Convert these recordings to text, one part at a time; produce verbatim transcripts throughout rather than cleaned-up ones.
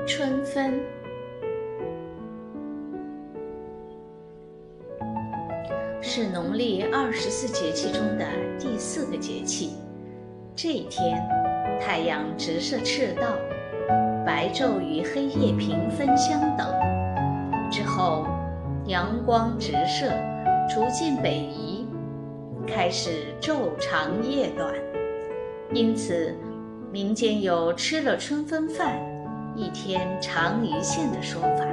春分是农历二十四节气中的第四个节气。这一天，太阳直射赤道，白昼与黑夜平分相等。之后，阳光直射，逐渐北移，开始昼长夜短。因此，民间有吃了春分饭，一天长一线的说法。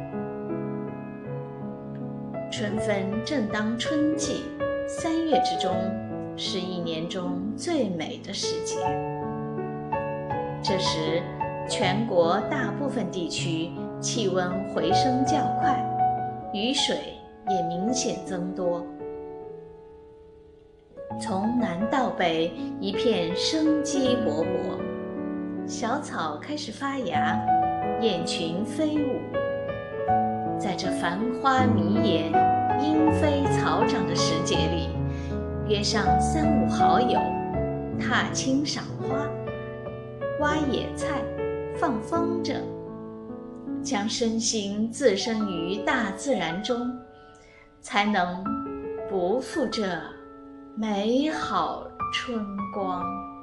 春分正当春季，三月之中是一年中最美的时节。这时，全国大部分地区气温回升较快，雨水也明显增多。从南到北，一片生机勃勃，小草开始发芽，雁群飞舞。在这繁花迷眼、莺飞草长的时节里，约上三五好友，踏青赏花，挖野菜，放风筝，将身心置身于大自然中，才能不负这美好春光。